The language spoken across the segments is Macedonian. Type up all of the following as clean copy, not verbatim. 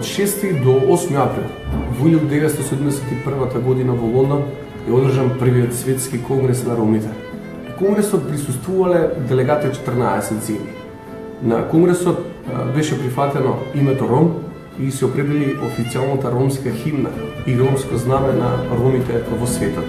6 до 8 април во 1971 година во Лондон е одржан првиот светски конгрес на ромите. На конгресот присуствувале делегати од 14 земји. На конгресот беше прифатено името Ром и се определи официјалната ромска химна и ромско знаме на ромите во светот.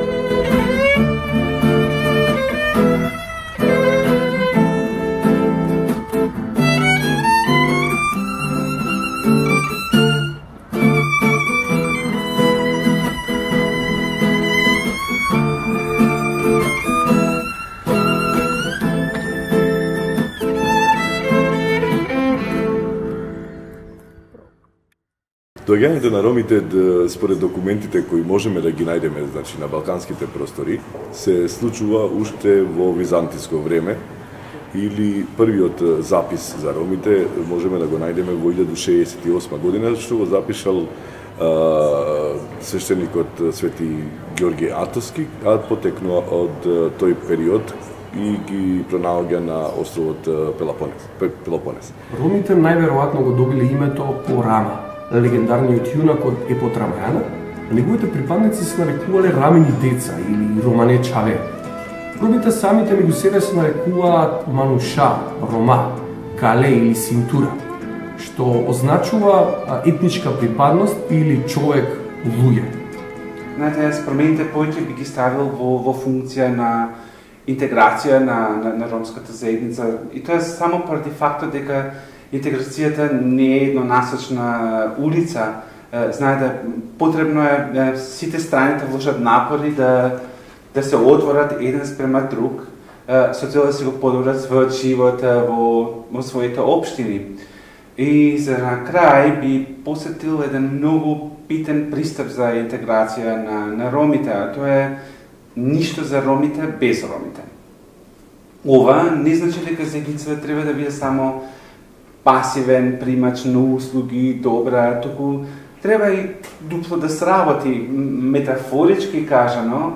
Доаѓањето на ромите, според документите кои можеме да ги најдеме, значи на балканските простори, се случува уште во византиско време, или првиот запис за ромите можеме да го најдеме во 1068 година, што го запишал свештеникот Свети Ѓорѓе Атоски, а потекнува од тој период и ги пронаоѓа на островот Пелопонес. Ромите најверојатно го добиле името по Рама, легендарниот јунак од епот Рамајана, а неговите припадници се нарекувале рамени деца или романе чаве. Ромите самите меѓу себе се нарекуваат мануша, рома, кале или синтура, што означува етничка припадност или човек луѓе. Знаете, промените повеќе би ги ставил во функција на интеграција на ромската заедница, и тоа е само поради фактот дека интеграцијата не е еднонасочна улица. Знаете, потребно е сите страни да вложат напори да се отворат еден спрема друг, со цел да се го подобрат својот живот во своите општини. И за на крај би посетил еден многу битен пристап за интеграција на ромите, а тоа е ништо за ромите без ромите. Ова не значи дека заедницата треба да биде само пасивен примач на услуги, добра, туку треба и дупло да сработи, метафорички кажано.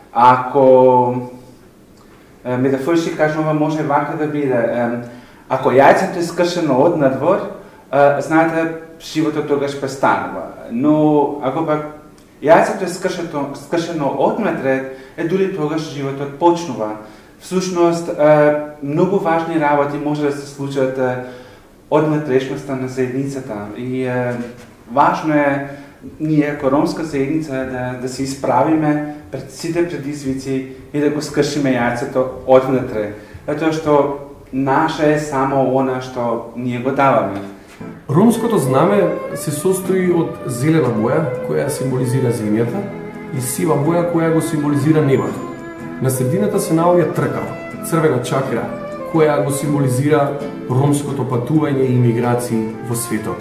Ако метафорички кажано може вака да биде, ако јајцето е скршено од надвор, знаете, животот тогаш престанува. Но ако пак јајцето е скршено однатре, дури тогаш животот почнува. Всушност, многу важни работи може да се случат од внатрешноста на заедницата. И важно е ние како ромска заедница да се исправиме пред сите предизвици и да го скршиме јајцето од внатре. Затоа што наше е само она што ние го даваме. Ромското знаме се состои од зелена боја, која символизира земјата, и сива боја која го символизира небото. На средината се наоѓа тркава, црвена чакра, која го символизира ромското патување и имиграции во светот.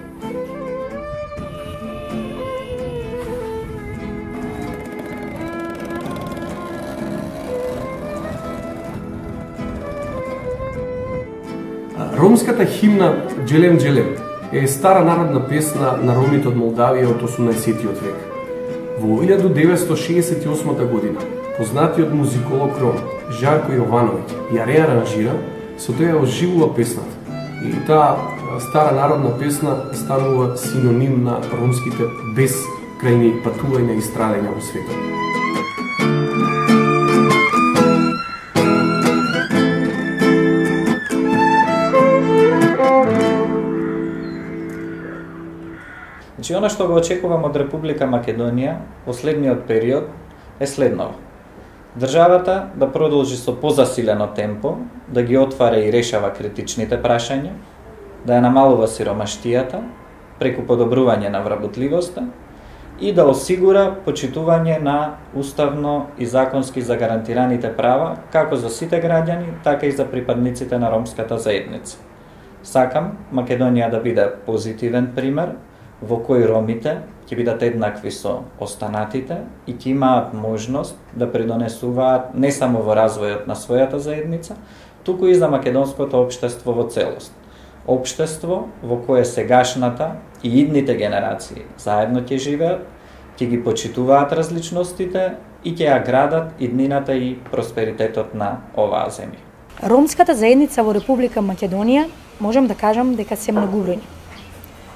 Ромската химна Джелем Джелем е стара народна песна на ромите од Молдавија од 18 век. Во 1968 година познатиот музиколог ром Жарко Јовановиќ ја реаранжира, со тоа ја оживува песната. И таа стара народна песна станува синоним на ромските безкрајни патувања и страдања во светот. Значи, она што го очекувам од Република Македонија последниот период е следново. Државата да продолжи со позасилено темпо, да ги отвара и решава критичните прашања, да ја намалува сиромаштијата преку подобрување на вработливоста и да осигура почитување на уставно и законски загарантираните права како за сите граѓани, така и за припадниците на ромската заедница. Сакам Македонија да биде позитивен пример во кој ромите ќе бидат еднакви со останатите и ќе имаат можност да придонесуваат не само во развојот на својата заедница, туку и за македонското општество во целост. Општество во кое сегашната и идните генерации заедно ќе живеат, ќе ги почитуваат различностите и ќе ја градат иднината и просперитетот на оваа земја. Ромската заедница во Република Македонија можам да кажам дека се многубројни.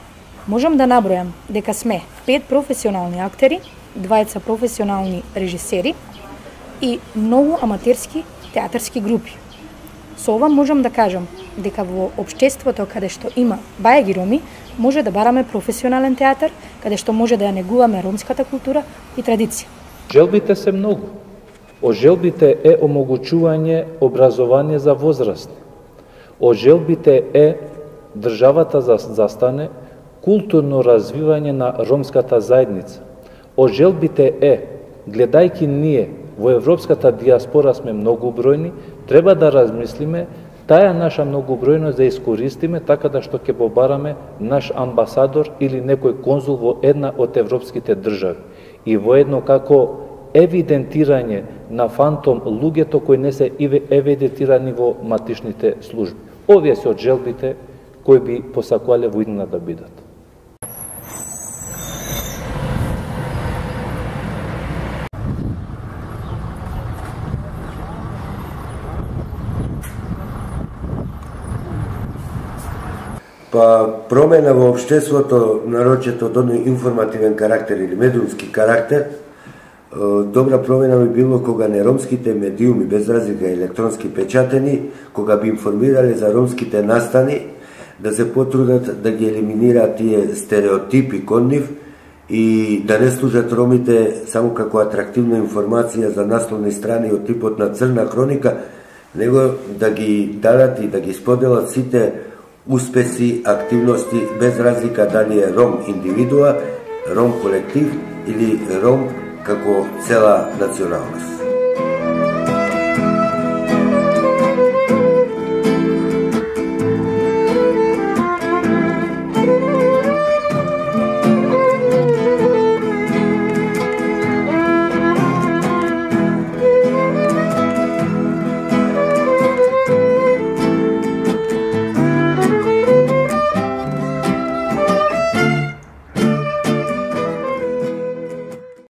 Можам да набројам дека сме 5 професионални актери, 2 професионални режисери и многу аматерски театарски групи. Со ова можам да кажам дека во општеството каде што има бајаги роми, може да бараме професионален театар, каде што може да ја негуваме ромската култура и традиција. Желбите се многу. Од желбите е омогучување образование за возрастни. Од желбите е државата застане културно развивање на ромската заедница. Од желбите е, гледајќи ние во европската диаспора сме многобројни, треба да размислиме таа наша многобројност да искористиме така да што ќе побараме наш амбасадор или некој конзул во една од европските држави. И воедно како евидентирање на фантом луѓето кои не се евидентирани во матичните служби. Овие се од желбите кои би посакувале во иднина да бидат. Па промена во општеството, нарочето од оној информативен карактер или медиумски карактер, добра промена би било кога неромските медиуми, без разлика електронски печатени, кога би информирале за ромските настани, да се потрудат да ги елиминираат тие стереотипи кон нив и да не служат ромите само како атрактивна информација за насловни страни од типот на црна хроника, него да ги дадат и да ги споделат сите успеси, активности, без разлика дали е ром индивидуа, ром колектив или ром како цела националност.